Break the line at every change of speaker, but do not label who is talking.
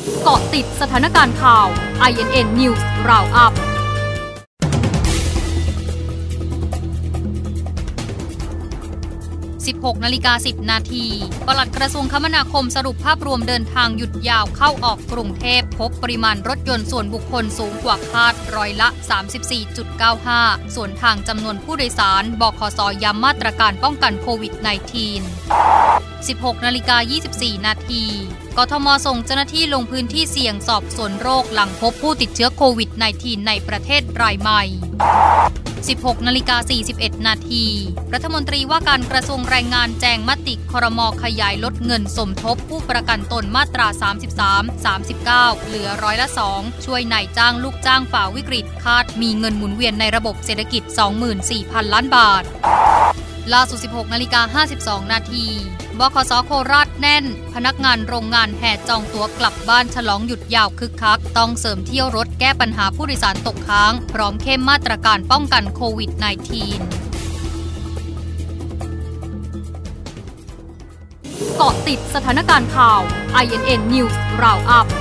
เกาะติดสถานการณ์ข่าว INN News Roundup 16:10 นาทีปลัดกระทรวงคมนาคมสรุปภาพรวมเดินทางหยุดยาวเข้าออกกรุงเทพพบปริมาณรถยนต์ส่วนบุคคลสูงกว่าคาดร้อยละ 34.95 ส่วนทางจำนวนผู้โดยสารบขส.ย้ำมาตรการป้องกันโควิด -19 16:24 นาทีกทม.ส่งเจ้าหน้าที่ลงพื้นที่เสี่ยงสอบสวนโรคหลังพบผู้ติดเชื้อโควิด -19 ในประเทศรายใหม่16:41 นาทีรัฐมนตรีว่าการกระทรวงแรงงานแจงมติครม.ขยายลดเงินสมทบผู้ประกันตนมาตรา 33, 39 เหลือร้อยละ 2 ช่วยนายจ้างลูกจ้างฝ่าวิกฤตคาดมีเงินหมุนเวียนในระบบเศรษฐกิจ 24,000 ล้านบาทล่าสุด 16:52 นาทีบขส.โคราชแน่นพนักงานโรงงานแห่จองตั๋วกลับบ้านฉลองหยุดยาวคึกคักต้องเสริมเที่ยวรถแก้ปัญหาผู้โดยสารตกค้างพร้อมเข้มมาตรการป้องกันโควิด -19 เกาะติดสถานการณ์ข่าว INN News Roundup